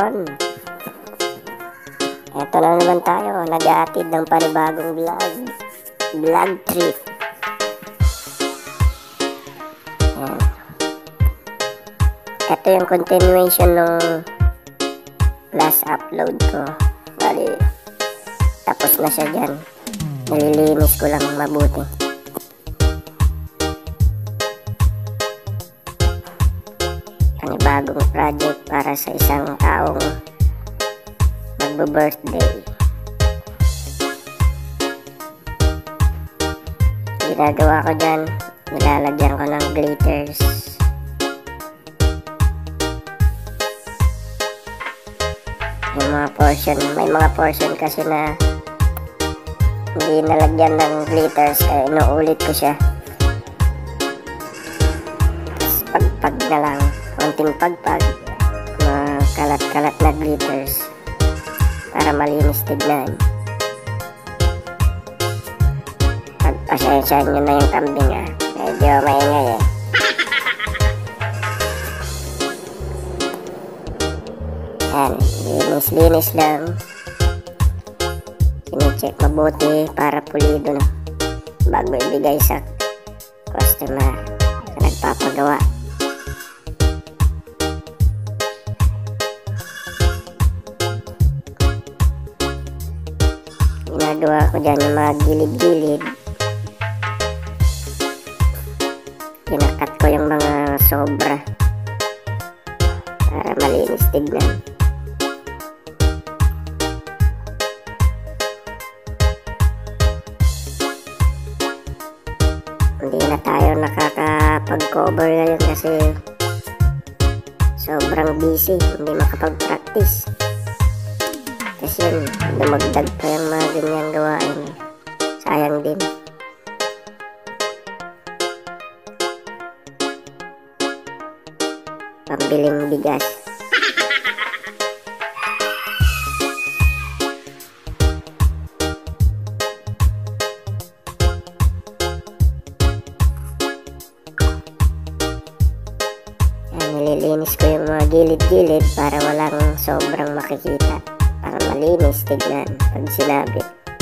everyone! Eto na naman tayo, nag-aatid ng panibagong vlog trip. Ito yung continuation ng last upload ko. Bali, tapos na siya dyan. Nalilinis ko lang mabuti. Panibagong project para sa isang taong magbo-birthday. Ginagawa ko dyan, nilalagyan ko ng glitters. Yung mga portion, may mga portion kasi na hindi nalagyan ng glitters, kaya inuulit ko siya. Tapos pagpag na lang, konting pagpag, mga kalat-kalat na glitters para malinis tignan. Pagpasensyahan nyo na yung kambing medyo maingay Yan, linis lang. Sine-check mabuti para pulido na bago ibigay sa customer sa nagpapagawa. Ginagawa ko dyan yung mga gilid-gilid. Kinakat ko yung mga sobra para malinis tignan. Hindi na tayo nakakapag-cover ngayon kasi sobrang busy, hindi makapag-practice. Kasi yun, dumagdag pa yung mga ganyang gawain. Sayang din. Pambiling bigas. Nililinis ko yung mga gilid-gilid para walang sobrang makikita, para malinis tignan pag sinabi.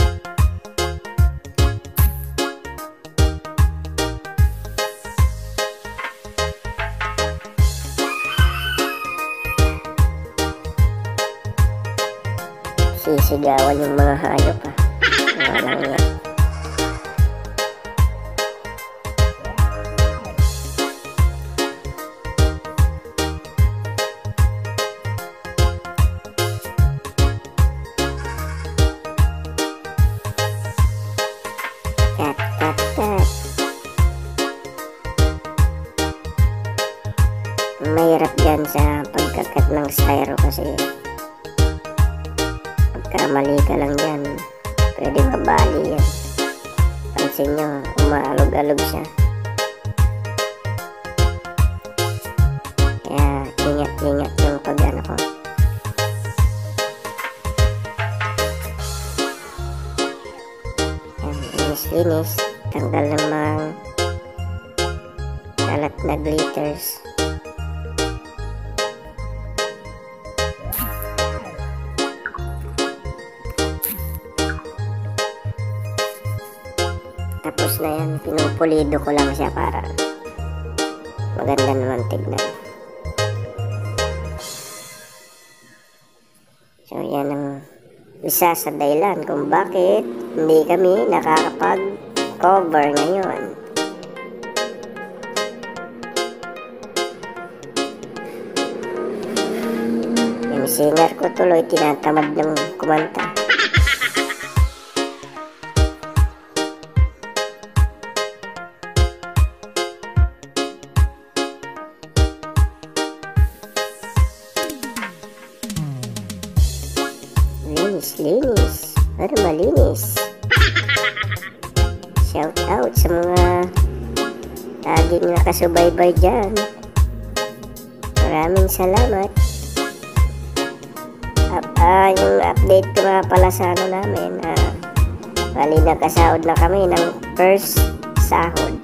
Sisigawan yung mga hayop walang yan. Cut. Mahirap dyan sa pagkakat ng styro kasi pagkamali ka lang dyan, pwede mabali yan. Pansin nyo, umaalog-alog siya. Kaya ingat-ingat yung pag-ano ko. Linis, tanggal ng mga kalat na glitters. Tapos na yan, pinupulido ko lang siya para maganda naman tignan. So yan ang isa sa dahilan kung bakit hindi kami nakakapag-cover ngayon. Yung singer ko tuloy tinatamad ng kumanta. Linis. Para malinis. Shout out sa mga laging nakasubaybay dyan. Maraming salamat. Yung update ko nga pala sa ano namin, bali nakasahod na kami ng first sahod.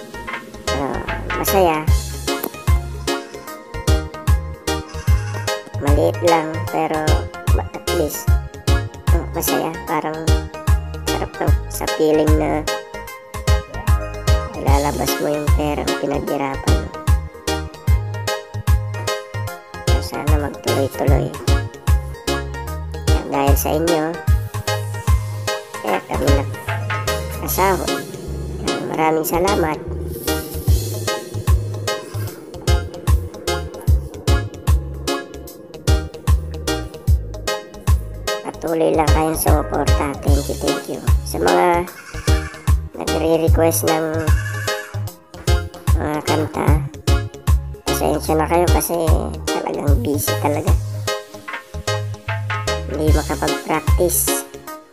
Masaya. Maliit lang pero at least masaya. Parang sarap to sa feeling na ilalabas mo yung perang pinaghirapan mo. So, sana magtuloy-tuloy. Dahil sa inyo, kaya kami nakasahod. Maraming salamat. Patuloy lang kayong sumuporta. Thank you. Sa mga nagre-request ng mga kanta, pasensya na kayo kasi talagang busy talaga. Hindi makapag-practice.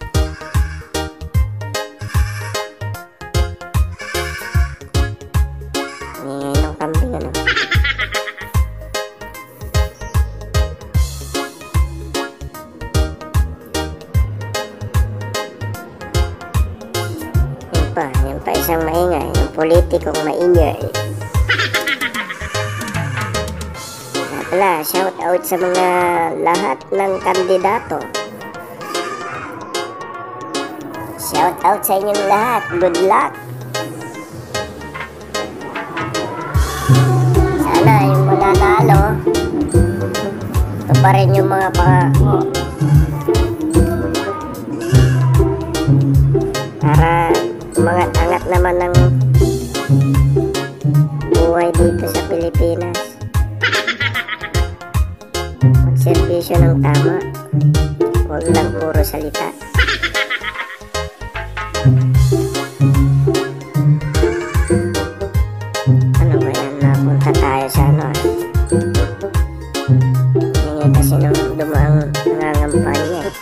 Ngayon ang kambing ano. Yan pa isang maingay, yung politikong maingay. Wala, shout out sa mga lahat ng kandidato. Shout out sa inyong lahat. Good luck. Sana yung mananalo, ito pa rin yung mga pangako. Para umangat-angat naman ng buhay dito sa Pilipinas. Magserbisyo ng tama, huwag lang puro salita. Ano ba yan? Napunta tayo sa ano hindi kasi nung dumaang nangangampanya eh.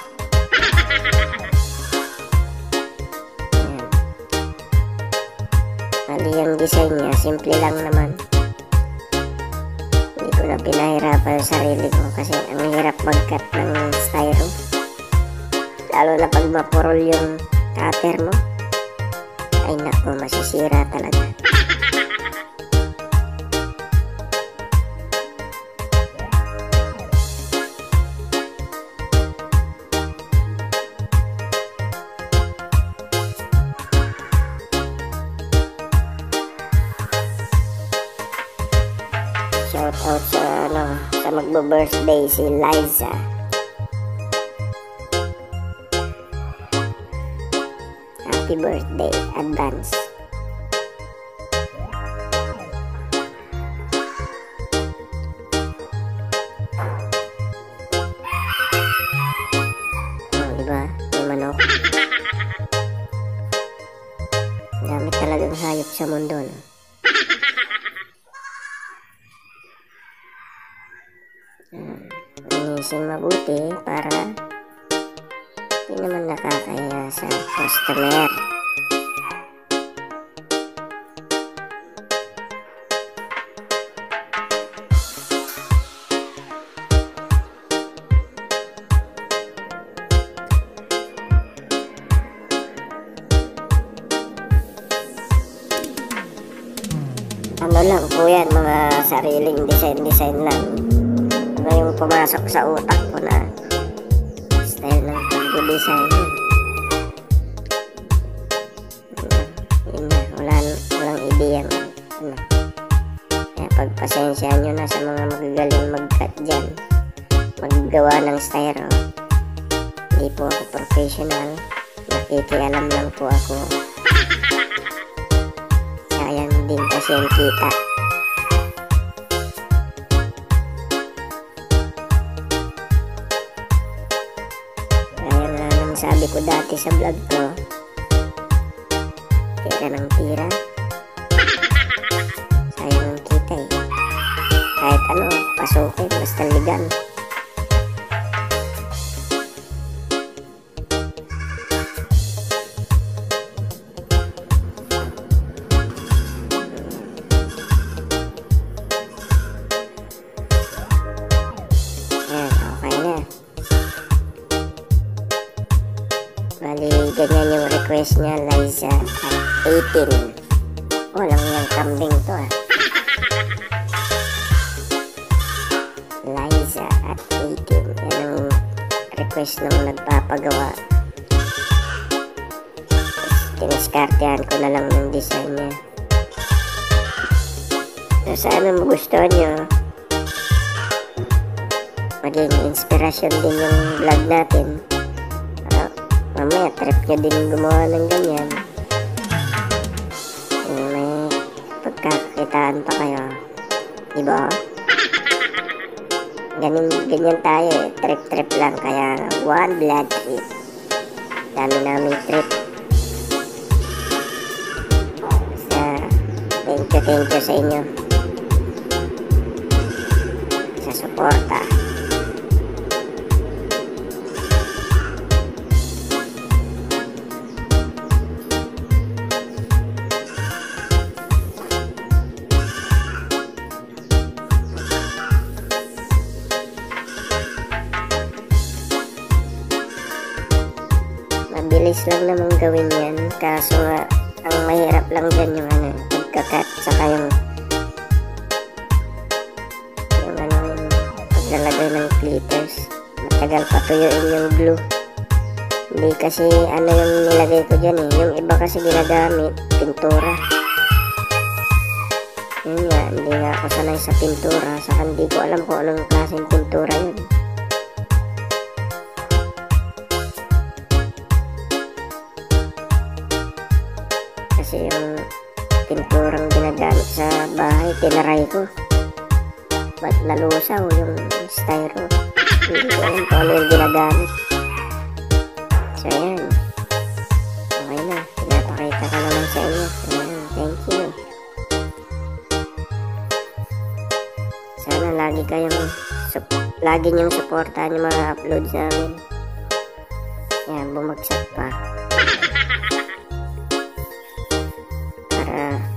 Mali yung design niya, simple lang naman. Hindi ko na pinahirapan yung sarili ko kasi ang hirap mag-cut ng styro. Lalo na pag mapurol yung cutter mo. Ay naku, masisira talaga. Shout out sa magbo-birthday si Liza. Happy birthday, advance. Oh, diba? May manok. Dami talagang hayop sa mundo, no? Inising mabuti para hindi naman nakakaya sa customer. Ano lang po yan, mga sariling design lang. Ano yung pumasok sa utak ko na style ng pag-design. Yun na, walang ideyang ano. Kaya pagpasensyahan nyo na sa mga magagaling mag-cut dyan, maggawa ng styro. Hindi po ako professional, nakikialam lang po ako. Sayang din kasi yung kita. Sabi ko dati sa vlog ko, tira ng tira, sayang ang kita eh. Kahit ano, pasukin, basta ligan. Ayan, okay na. Bali, ganyan yung request niya, Liza, at 18. Walang yung kambing to ah. Liza. Liza at 18. Yan ang request ng nagpapagawa. Tiniskartehan ko na lang ng design niya. So, sana magustuhan nyo. Maging inspirasyon din yung vlog natin. Mamaya trip nyo din gumawa ng ganyan. May pagkakakitaan pa kayo, diba? Ganyan tayo eh, trip lang, kaya one blood trip. Dami namin trip. Thank you sa inyo sa suporta. Mabilis lang naman gawin yan, kaso nga ang mahirap lang dyan yung pagkakat, saka yung paglalagay ng glitters. Matagal patuyuin yung glue. Hindi kasi yung nilagay ko dyan eh, yung iba kasi ginagamit pintura. Yun nga, hindi nga ako sanay sa pintura, saka hindi ko alam kung anong klaseng pintura yun. Kasi yung pinturang ginagamit sa bahay, tinaray ko. Ba't nalusaw yung styro? Hindi ko alam kung ano yung ginagamit. So ayan. Okay na. Pinapakita ko naman sa inyo. Ayan. Thank you. Sana lagi niyong supportahan yung mga upload namin. Ayan, bumagsak pa. Para